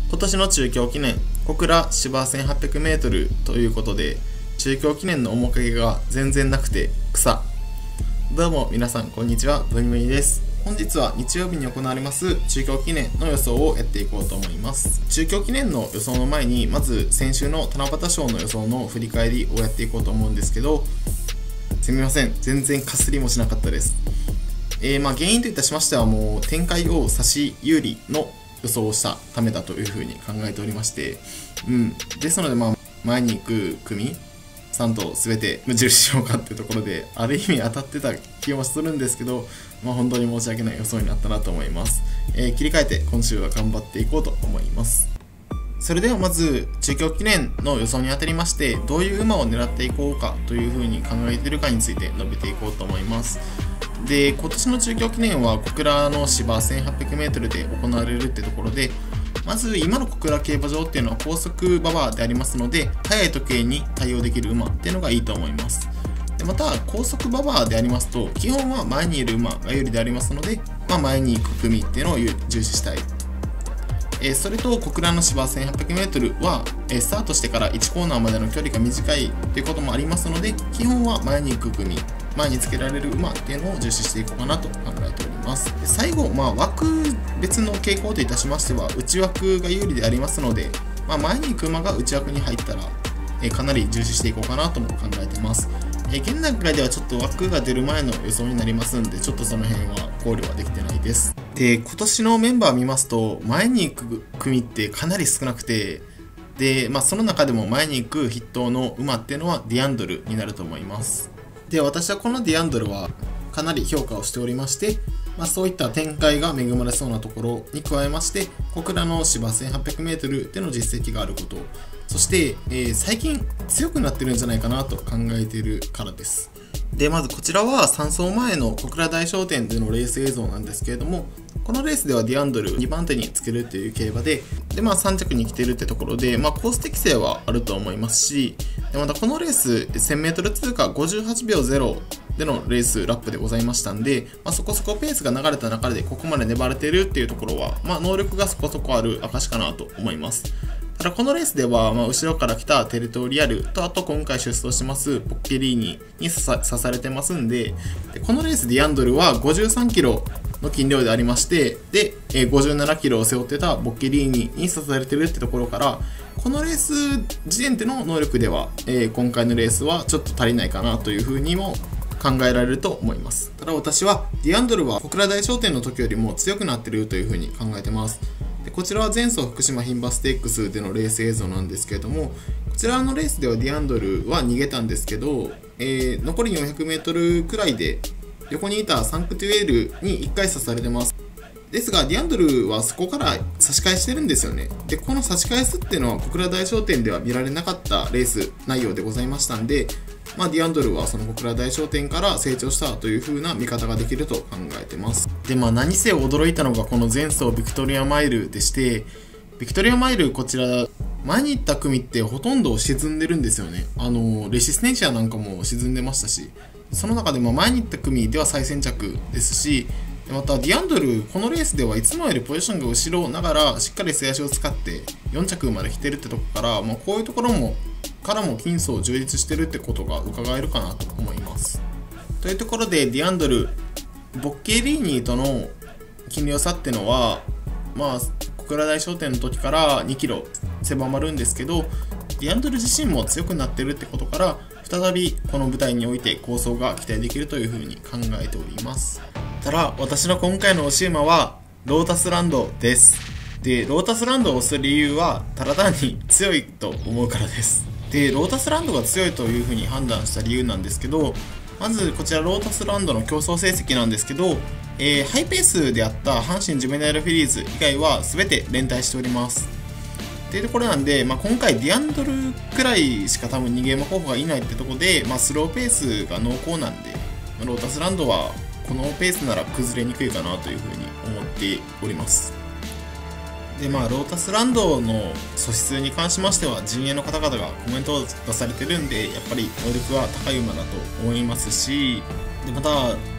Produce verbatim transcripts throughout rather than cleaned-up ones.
今年の中京記念小倉芝 せんはっぴゃくメートル ということで、中京記念の面影が全然なくて草。どうも皆さんこんにちは、ブニブニです。本日は日曜日に行われます中京記念の予想をやっていこうと思います。中京記念の予想の前に、まず先週の七夕賞の予想の振り返りをやっていこうと思うんですけど、すみません、全然かすりもしなかったです。えー、まあ原因といたしましては、もう展開を差し有利の予想をしたためだというふうに考えておりまして、うん、ですので、まあ前に行く組さん頭全て無印しようかっていうところで、ある意味当たってた気もするんですけど、まあ本当に申し訳ない予想になったなと思います。えー、切り替えて今週は頑張っていこうと思います。それではまず中京記念の予想にあたりまして、どういう馬を狙っていこうかというふうに考えているかについて述べていこうと思います。で、今年の中京記念は小倉の芝 せんはっぴゃくメートル で行われるってところで、まず今の小倉競馬場っていうのは高速馬場でありますので、速い時計に対応できる馬っていうのがいいと思います。でまた高速馬場でありますと、基本は前にいる馬が有利でありますので、まあ、前に行く組っていうのを重視したい。えー、それと小倉の芝 せんはっぴゃくメートル は、えー、スタートしてからいちコーナーまでの距離が短いということもありますので、基本は前に行く組、前につけられる馬っていうのを重視していこうかなと考えております。で最後、まあ、枠別の傾向といたしましては、内枠が有利でありますので、まあ、前に行く馬が内枠に入ったら、えー、かなり重視していこうかなとも考えてます。えー、現段階ではちょっと枠が出る前の予想になりますんで、ちょっとその辺は考慮はできてないです。で、今年のメンバー見ますと、前に行く組ってかなり少なくて、で、まあ、その中でも前に行く筆頭の馬っていうのはディアンドルになると思います。で、私はこのディアンドルはかなり評価をしておりまして、まあ、そういった展開が恵まれそうなところに加えまして、小倉の芝 せんはっぴゃくメートル での実績があること、そして、えー、最近強くなってるんじゃないかなと考えているからです。で、まずこちらはさん走前の小倉大商店でのレース映像なんですけれども、このレースではディアンドルにばん手につけるっていう競馬で、で、まあさん着に来てるってところで、まあコース適性はあると思いますし、で、またこのレース せんメートル 通過ごじゅうはちびょうゼロでのレースラップでございましたんで、まあ、そこそこペースが流れた中でここまで粘れてるっていうところは、まあ能力がそこそこある証かなと思います。ただこのレースでは、まあ、後ろから来たテレトリアルと、あと今回出走してますポッケリーニに刺さ、刺されてますんで、でこのレースディアンドルはごじゅうさんキロの斤量でありまして、で、えー、ごじゅうななキロを背負ってたボッケリーニに刺されてるってところから、このレース時点での能力では、えー、今回のレースはちょっと足りないかなというふうにも考えられると思います。ただ私はディアンドルは小倉大商店の時よりも強くなってるというふうに考えてます。でこちらは前走福島牝馬ステークスでのレース映像なんですけれども、こちらのレースではディアンドルは逃げたんですけど、えー、残り よんひゃくメートル くらいで横にいたサンクトゥエールにいっかい刺されてます。ですが、ディアンドルはそこから差し返してるんですよね。で、この差し返すっていうのは小倉大商店では見られなかったレース内容でございましたんで、まあ、ディアンドルはその小倉大商店から成長したという風な見方ができると考えてます。で、まあ何せ驚いたのがこの前走ビクトリアマイルでして、ビクトリアマイルこちら、前に行った組ってほとんど沈んでるんですよね。あの、レシステンシアなんかも沈んでましたし、その中でも前に行った組では最先着ですし、またディアンドル、このレースではいつもよりポジションが後ろながらしっかり背足を使ってよん着まで来てるってとこから、まあ、こういうところもからも金層充実してるってことが伺えるかなと思います。というところでディアンドル、ボッケリーニとの金量差ってのは、まあ、小倉大商店の時からにキロ狭まるんですけど、ディアンドル自身も強くなってるってことから、再びこの舞台において構想が期待できるというふうに考えております。ただ、私の今回の推し馬はロータスランドです。で、ロータスランドを推す理由はただ単に強いと思うからです。で、ロータスランドが強いというふうに判断した理由なんですけど、まずこちらロータスランドの競争成績なんですけど、えー、ハイペースであった阪神ジュベナイルフィリーズ以外は全て連帯しております。っていうところなんで、まあ、今回ディアンドルくらいしか多分にゲーム候補がいないってところで、まあ、スローペースが濃厚なんで、まあ、ロータスランドはこのペースなら崩れにくいかなというふうに思っております。で、まあ、ロータスランドの素質に関しましては、陣営の方々がコメントを出されてるんで、やっぱり能力は高い馬だと思いますし、でまた、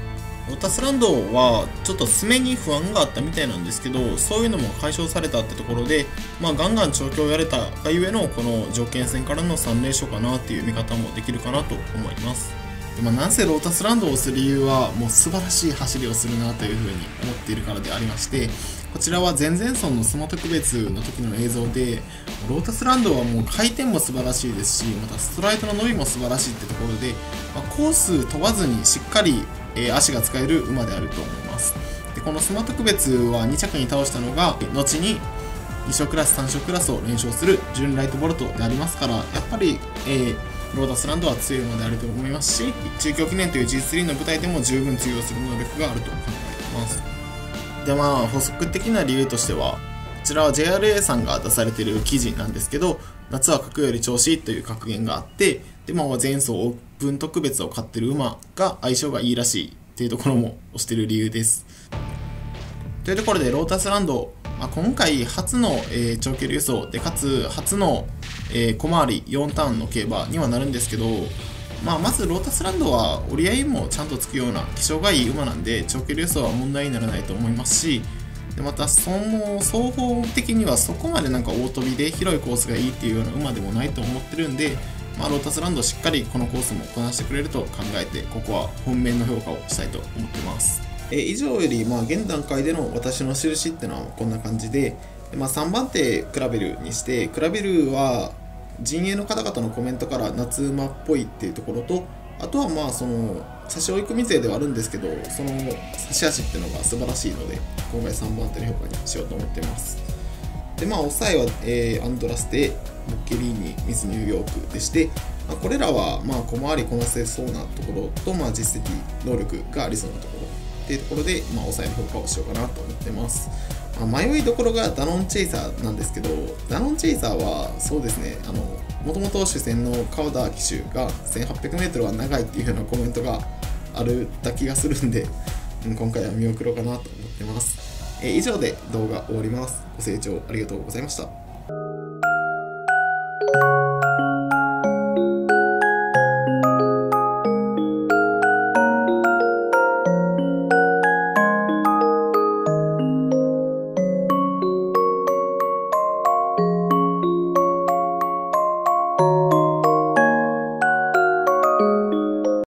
ロータスランドはちょっと爪に不安があったみたいなんですけど、そういうのも解消されたってところで、まあ、ガンガン調教をやれたがゆえのこの条件戦からのさん連勝かなっていう見方もできるかなと思います。で、まあ、なんせロータスランドを押す理由はもう素晴らしい走りをするなというふうに思っているからでありまして、こちらは前々走のスモ特別の時の映像で、ロータスランドはもう回転も素晴らしいですし、またストライドの伸びも素晴らしいってところで、まあ、コース問わずにしっかり、えー、足が使える馬であると思います。で、このスモ特別はに着に倒したのが後にに勝クラスさん勝クラスを連勝するジュンライトボルトでありますから、やっぱり、えー、ロータスランドは強い馬であると思いますし、中京記念という ジースリー の舞台でも十分通用する能力があると考えています。で、まあ補足的な理由としては、こちらは ジェイアールエー さんが出されている記事なんですけど、夏は格より調子いいという格言があって、で、まあ、前走オープン特別を買ってる馬が相性がいいらしいっていうところも推している理由です。というところでロータスランド、まあ、今回初の、えー、長距離輸送で、かつ初の、えー、小回りよんターンの競馬にはなるんですけど、まあ、まずロータスランドは折り合いもちゃんとつくような気性がいい馬なんで、長距離輸送は問題にならないと思いますし、でまたその双方的にはそこまでなんか大飛びで広いコースがいいっていうような馬でもないと思ってるんで、まあ、ロータスランドしっかりこのコースもこなしてくれると考えて、ここは本命の評価をしたいと思ってます。え以上より、まあ、現段階での私の印っていうのはこんな感じで、でまあ、さんばん手クラベルにして、クラベルは陣営の方々のコメントから夏馬っぽいっていうところと、あとはまあその差し追い込み勢ではあるんですけど、その差し足っていうのが素晴らしいので、今回さんばん手の評価にしようと思っています。で、まあ抑えは、えー、アンドラステ、ボッケリーニ、ミスニューヨークでして、まあ、これらはまあ小回りこなせそうなところと、まあ、実績能力がありそうなところっていうところで、まあ、抑えの評価をしようかなと思ってます。まあ、迷いどころがダノンチェイサーなんですけど、ダノンチェイサーはそうですね、あのもともと主戦の川田騎手が せんはっぴゃくメートル は長いっていうようなコメントがあるた気がするんで、今回は見送ろうかなと思ってます。え以上で動画終わります。ご清聴ありがとうございました。